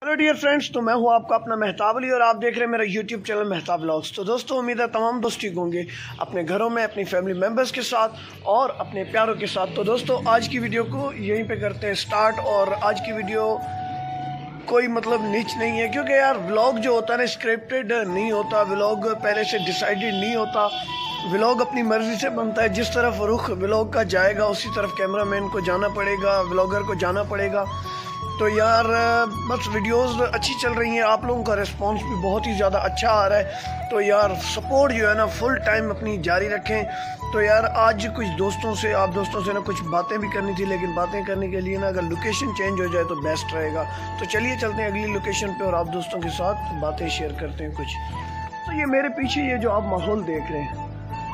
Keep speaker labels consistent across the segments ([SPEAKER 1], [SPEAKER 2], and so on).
[SPEAKER 1] Hello dear friends, तो मैं हूं आपका अपना मेहताब अली और आप देख रहे हैं मेरा यूट्यूब चैनल मेहताब व्लॉग्स। तो दोस्तों, उम्मीद है तमाम दोस्त ठीक होंगे अपने घरों में, अपनी फैमिली मेम्बर्स के साथ और अपने प्यारों के साथ। तो दोस्तों, आज की वीडियो को यहीं पे करते हैं स्टार्ट। और आज की वीडियो कोई नीच नहीं है, क्योंकि यार व्लॉग जो होता है ना, स्क्रिप्टेड नहीं होता, व्लॉग पहले से डिसाइडेड नहीं होता। व्लॉग अपनी मर्जी से बनता है, जिस तरफ रुख व्लॉग का जाएगा उसी तरफ कैमरामैन को जाना पड़ेगा, व्लॉगर को जाना पड़ेगा। तो यार बस वीडियोस अच्छी चल रही हैं, आप लोगों का रिस्पांस भी बहुत ही ज़्यादा अच्छा आ रहा है। तो यार सपोर्ट जो है ना फुल टाइम अपनी जारी रखें। तो यार आज कुछ दोस्तों से, आप दोस्तों से ना कुछ बातें भी करनी थी, लेकिन बातें करने के लिए ना अगर लोकेशन चेंज हो जाए तो बेस्ट रहेगा। तो चलिए चलते हैं अगली लोकेशन पे और आप दोस्तों के साथ बातें शेयर करते हैं कुछ। तो ये मेरे पीछे ये जो आप माहौल देख रहे हैं,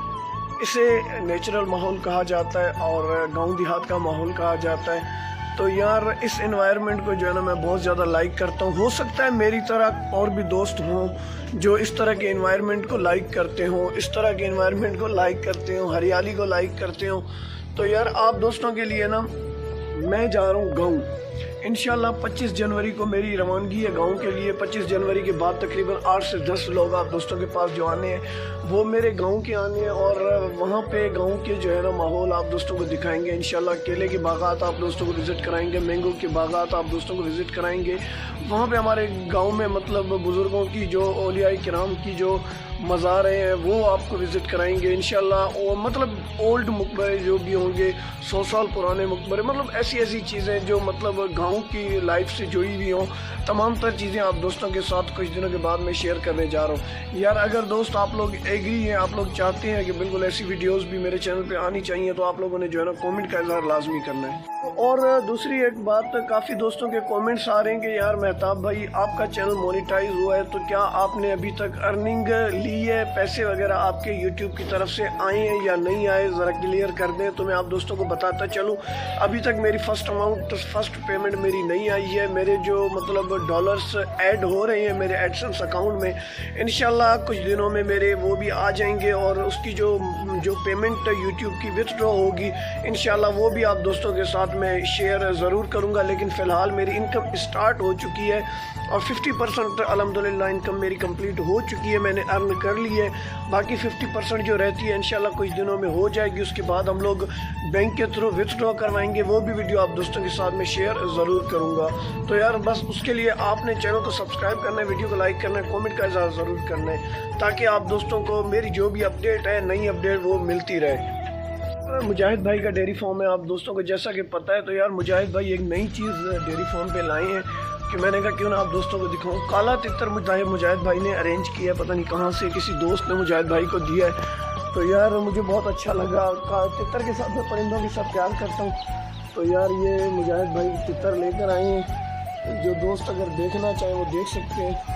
[SPEAKER 1] इसे नेचुरल माहौल कहा जाता है और गाँव देहात का माहौल कहा जाता है। तो यार इस एनवायरनमेंट को जो है ना मैं बहुत ज़्यादा लाइक करता हूँ। हो सकता है मेरी तरह और भी दोस्त हों जो इस तरह के एनवायरनमेंट को लाइक करते हों, इस तरह के एनवायरनमेंट को लाइक करते हों, हरियाली को लाइक करते हों। तो यार आप दोस्तों के लिए ना मैं जा रहा हूँ गाँव। इंशाल्लाह 25 जनवरी को मेरी रवानगी है गांव के लिए। 25 जनवरी के बाद तकरीबन 8 से 10 लोग आप दोस्तों के पास जो आने हैं वो मेरे गांव के आने हैं और वहाँ पे गांव के जो है ना माहौल आप दोस्तों को दिखाएंगे। इंशाल्लाह केले के बागात आप दोस्तों को विज़िट कराएंगे, मैंगो के बागात आप दोस्तों को विज़िट कराएंगे। वहाँ पे हमारे गाँव में बुज़ुर्गों की जो औलिया किराम की जो मज़ार हैं वो आपको विज़िट कराएंगे इंशाल्लाह। और ओल्ड मकबरे जो भी होंगे, 100 साल पुराने मकबरे, ऐसी ऐसी चीज़ें जो गांव की लाइफ से जुड़ी हुई हों, तमाम तर चीज़ें आप दोस्तों के साथ कुछ दिनों के बाद मैं शेयर करने जा रहा हूँ। यार अगर दोस्त आप लोग एग्री हैं, आप लोग चाहते हैं कि बिल्कुल ऐसी वीडियोस भी मेरे चैनल पे आनी चाहिए, तो आप लोगों ने जो है ना कमेंट का इज़हार लाजमी करना है। और दूसरी एक बात, काफ़ी दोस्तों के कमेंट्स आ रहे हैं कि यार मेहताब भाई आपका चैनल मोनेटाइज हुआ है, तो क्या आपने अभी तक अर्निंग ली है, पैसे वगैरह आपके यूट्यूब की तरफ से आए हैं या नहीं आए, ज़रा क्लियर कर दें। तो मैं आप दोस्तों को बताता चलूँ, अभी तक मेरी फर्स्ट पेमेंट मेरी नहीं आई है। मेरे जो डॉलर्स ऐड हो रहे हैं मेरे एडसेंस अकाउंट में, इंशाल्लाह कुछ दिनों में मेरे वो भी आ जाएंगे और उसकी जो पेमेंट यूट्यूब की विथड्रॉ होगी इंशाल्लाह वो भी आप दोस्तों के साथ मैं शेयर ज़रूर करूंगा। लेकिन फ़िलहाल मेरी इनकम स्टार्ट हो चुकी है और 50% अल्हम्दुलिल्लाह इनकम मेरी कंप्लीट हो चुकी है, मैंने अर्न कर ली है। बाकी 50% जो रहती है इंशाल्लाह कुछ दिनों में हो जाएगी। उसके बाद हम लोग बैंक के थ्रू विथड्रॉ करवाएंगे, वो भी वीडियो आप दोस्तों के साथ में शेयर ज़रूर करूँगा। तो यार बस उसके लिए आपने चैनल को सब्सक्राइब करना है, वीडियो को लाइक करना है, कमेंट का इज़हार ज़रूर करना है, ताकि आप दोस्तों को मेरी जो भी अपडेट है, नई अपडेट वो मिलती रहे। मुजाहिद भाई का डेयरी फार्म है, आप दोस्तों को जैसा कि पता है। तो यार मुजाहिद भाई एक नई चीज़ डेयरी फार्म पे लाए हैं कि मैंने कहा क्यों ना आप दोस्तों को दिखाऊं। काला तितर मुजाहिद भाई ने अरेंज किया, पता नहीं कहाँ से किसी दोस्त ने मुजाहिद भाई को दिया है। तो यार मुझे बहुत अच्छा लगा। तितर के साथ मैं परिंदों के साथ प्यार करता हूँ। तो यार ये मुजाहिद भाई तितर लेकर आए हैं, जो दोस्त अगर देखना चाहे वो देख सकते हैं।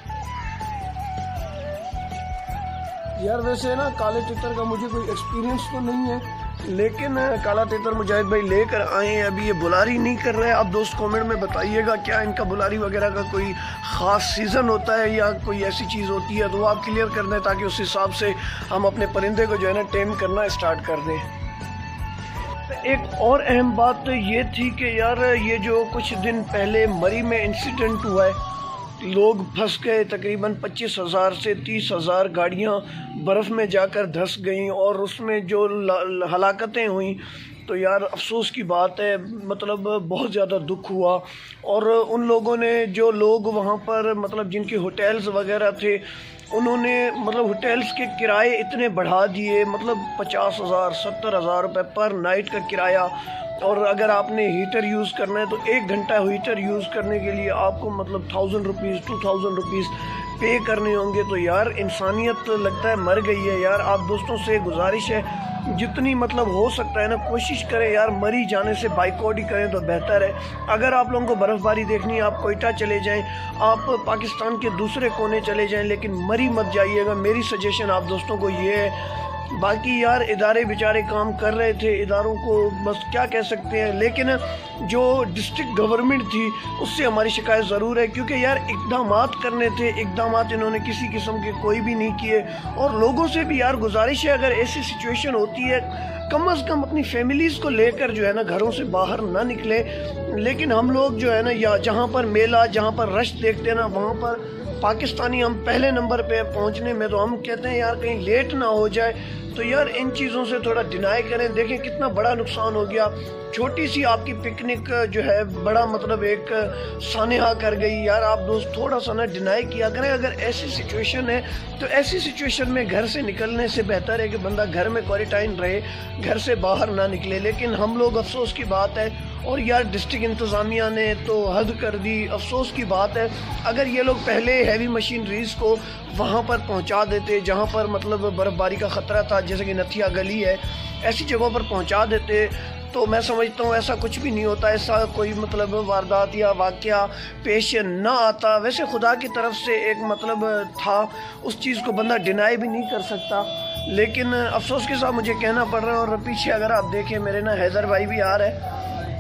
[SPEAKER 1] यार वैसे ना काले तितर का मुझे कोई एक्सपीरियंस तो नहीं है, लेकिन काला तितर मुजाहिद भाई लेकर आए हैं। अभी ये बुलारी नहीं कर रहे हैं। आप दोस्त कमेंट में बताइएगा क्या इनका बुलारी वगैरह का कोई ख़ास सीज़न होता है या कोई ऐसी चीज़ होती है, तो वो आप क्लियर कर दें ताकि उस हिसाब से हम अपने परिंदे को जो है ना टेम करना स्टार्ट कर दें। एक और अहम बात तो ये थी कि यार ये जो कुछ दिन पहले मरी में इंसिडेंट हुआ है, लोग फंस गए, तकरीबन 25,000 से 30,000 गाड़ियाँ बर्फ़ में जाकर धंस गईं और उसमें जो हलाकतें हुई, तो यार अफसोस की बात है, बहुत ज़्यादा दुख हुआ। और उन लोगों ने, जो लोग वहाँ पर जिनके होटल्स वगैरह थे, उन्होंने होटल्स के किराए इतने बढ़ा दिए, 50,000 70,000 रुपये पर नाइट का किराया। और अगर आपने हीटर यूज़ करना है तो 1 घंटा हीटर यूज़ करने के लिए आपको 1,000 रुपीज़ 2,000 रुपीज़ पे करने होंगे। तो यार इंसानियत लगता है मर गई है। यार आप दोस्तों से गुजारिश है, जितनी हो सकता है ना कोशिश करें यार, मरी जाने से बाइकआउट ही करें तो बेहतर है। अगर आप लोगों को बर्फ़बारी देखनी है, आप कोयटा चले जाएं, आप पाकिस्तान के दूसरे कोने चले जाएं, लेकिन मरी मत जाइएगा। मेरी सजेशन आप दोस्तों को ये है बाकी यार इदारे बेचारे काम कर रहे थे, इदारों को बस क्या कह सकते हैं, लेकिन जो डिस्ट्रिक्ट गवर्नमेंट थी उससे हमारी शिकायत ज़रूर है, क्योंकि यार इक़दामात करने थे, इक़दामात इन्होंने किसी किस्म के कोई भी नहीं किए। और लोगों से भी यार गुजारिश है, अगर ऐसी सिचुएशन होती है कम से कम अपनी फैमिलीज़ को लेकर जो है ना घरों से बाहर ना निकले। लेकिन हम लोग जो है ना, या जहाँ पर मेला, जहाँ पर रश देखते हैं ना, वहाँ पर पाकिस्तानी हम पहले नंबर पे पहुँचने में, तो हम कहते हैं यार कहीं लेट ना हो जाए। तो यार इन चीज़ों से थोड़ा डिनाई करें। देखें कितना बड़ा नुकसान हो गया, छोटी सी आपकी पिकनिक जो है बड़ा मतलब एक सानेहा कर गई। यार आप दोस्त थोड़ा सा ना डिनाई किया करें। अगर ऐसी सिचुएशन है तो ऐसी सिचुएशन में घर से निकलने से बेहतर है कि बंदा घर में क्वारंटाइन रहे, घर से बाहर ना निकले। लेकिन हम लोग, अफसोस की बात है, और यार डिस्ट्रिक्ट इंतज़ामिया ने तो हद कर दी, अफसोस की बात है। अगर ये लोग पहले हैवी मशीनरीज़ को वहाँ पर पहुँचा देते जहाँ पर मतलब बर्फ़बारी का ख़तरा था, जैसे कि नथिया गली है, ऐसी जगहों पर पहुँचा देते, तो मैं समझता हूँ ऐसा कुछ भी नहीं होता, ऐसा कोई मतलब वारदात या वाक़या पेश ना आता। वैसे खुदा की तरफ से एक मतलब था, उस चीज़ को बंदा डिनाई भी नहीं कर सकता। लेकिन अफसोस के साथ मुझे कहना पड़ रहा है। और पीछे अगर आप देखें मेरे ना हैदर भाई भी आ रहे हैं,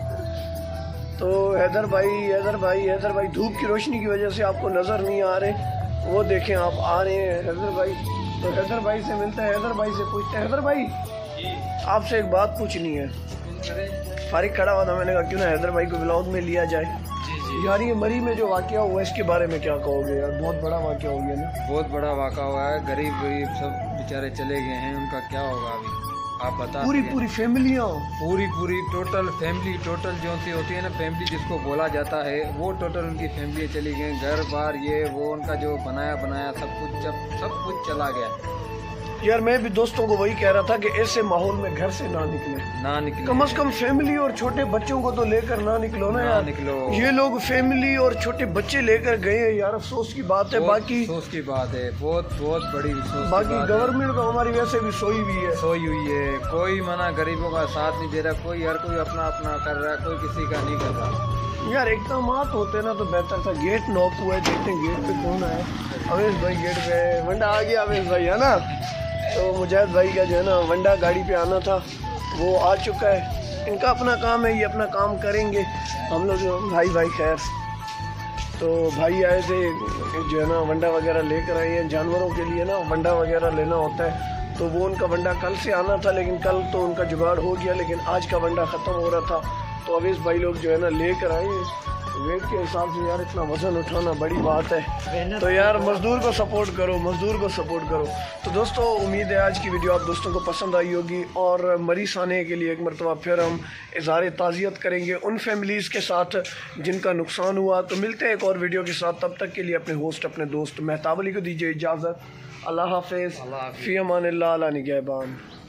[SPEAKER 1] तो हैदर भाई धूप की रोशनी की वजह से आपको नज़र नहीं आ रहे, वो देखें आप आ रहे हैं हैदर भाई। तो हैदर भाई से मिलते हैं, हैदर भाई से पूछते हैं। हैदर भाई आपसे एक बात पूछनी है। फारिग खड़ा हुआ था, मैंने कहा क्यों ना हैदर भाई को ब्लॉग में लिया जाए। जी। यार ये मरी में जो वाक़या हुआ इसके बारे में क्या कहोगे? यार बहुत बड़ा वाक़या हो गया ना।
[SPEAKER 2] बहुत बड़ा वाक़या हुआ है, गरीब सब बेचारे चले गए हैं, उनका क्या होगा अभी आप बता।
[SPEAKER 1] पूरी फैमिलियाँ,
[SPEAKER 2] पूरी टोटल फैमिली, टोटल जो सी होती है ना फैमिली जिसको बोला जाता है, वो टोटल उनकी फैमिली चली गई। घर बार ये वो उनका जो बनाया सब कुछ चला गया।
[SPEAKER 1] यार मैं भी दोस्तों को वही कह रहा था कि ऐसे माहौल में घर से ना निकले, कम से कम फैमिली और छोटे बच्चों को तो लेकर ना निकलो ना यार। ये लोग फैमिली और छोटे बच्चे लेकर गए हैं यार, अफसोस की बात है। बाकी
[SPEAKER 2] अफसोस की बात है, बहुत बड़ी अफसोस।
[SPEAKER 1] बाकी गवर्नमेंट तो हमारी वैसे भी सोई हुई है,
[SPEAKER 2] कोई मना गरीबों का साथ नहीं दे रहा, कोई हर कोई अपना कर रहा है, कोई किसी का नहीं कर रहा।
[SPEAKER 1] यार इक़दामात होते ना तो बेहतर था। गेट नॉक हुआ है, देखते हैं गेट पे कौन है। अवेश भाई गेट पे, वंडा आ गया अवेश भाई, है ना। तो मुजाहिद भाई का जो है ना वंडा गाड़ी पे आना था, वो आ चुका है। इनका अपना काम है, ये अपना काम करेंगे। हम लोग भाई खैर, तो भाई आए थे जो है ना वंडा वगैरह लेकर आए हैं। जानवरों के लिए ना वंडा वगैरह लेना होता है, तो वो उनका वंडा कल से आना था, लेकिन कल तो उनका जुगाड़ हो गया, लेकिन आज का वंडा ख़त्म हो रहा था। तो अवेश भाई लोग जो है ना लेकर आए। वेट के हिसाब से यार इतना वज़न उठाना बड़ी बात है, तो यार मज़दूर को सपोर्ट करो। तो दोस्तों उम्मीद है आज की वीडियो आप दोस्तों को पसंद आई होगी, और मरीज़ आने के लिए एक मरतबा फिर हम इज़हार ताज़ियत करेंगे उन फैमिलीज़ के साथ जिनका नुकसान हुआ। तो मिलते हैं एक और वीडियो के साथ, तब तक के लिए अपने होस्ट अपने दोस्त मेहताब अली को दीजिए इजाज़त। अल्लाह हाफ़िज़, फ़ी अमानिल्लाह, अला निगहबान।